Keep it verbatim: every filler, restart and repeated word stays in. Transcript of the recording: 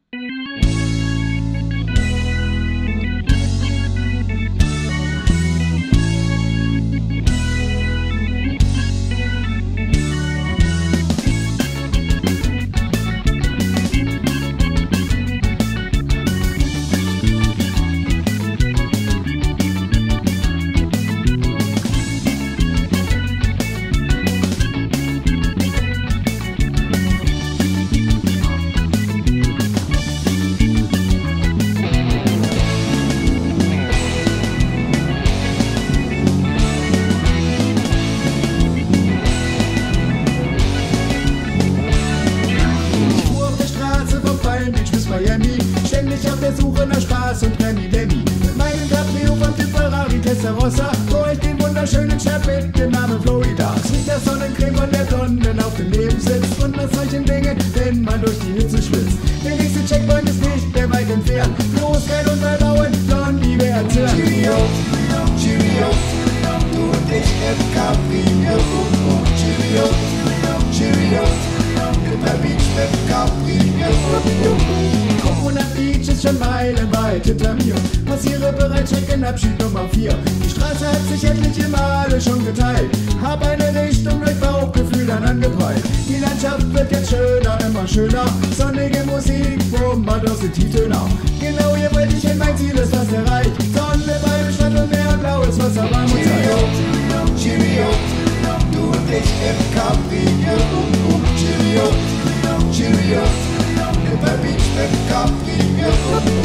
Miami, ständig auf der Suche nach Spaß und Remi Demi. Mit meinem Cabrio von Typ Ferrari Testarossa fuhr ich den wunderschönen Chef mit dem Namen Florida. Mit der Sonnencreme von der Blondin auf dem Nebensitz und nach solchen Dingen, wenn man durch die Hitze schwitzt. Der nächste Checkpoint ist nicht mehr weit entfernt. Los, Geld und Verbauen, Blondie, wer erzählt? Cheerio, Cheerio, du und ich im Cabrio. Cheerio, Cheerio, über Beach mit Cabrio. Coconut Beach ist schon meilenweit hinter mir. Passiere bereits Check-in-Abschied Nummer vier. Die Straße hat sich etliche Male schon geteilt. Hab eine Richtung durch Bauchgefühl dann angepeilt. Die Landschaft wird jetzt schöner, immer schöner. Sonnige Musik, bummert aus den Tieftöner. Genau hier wollte ich hin, mein Ziel ist fast erreicht. Sonne beim Strand und Meer, blaues Wasser, warm und Cheerio, Cheerio, du und ich im Cabrio. Cheerio, Cheerio, über Beach mit Cabrio.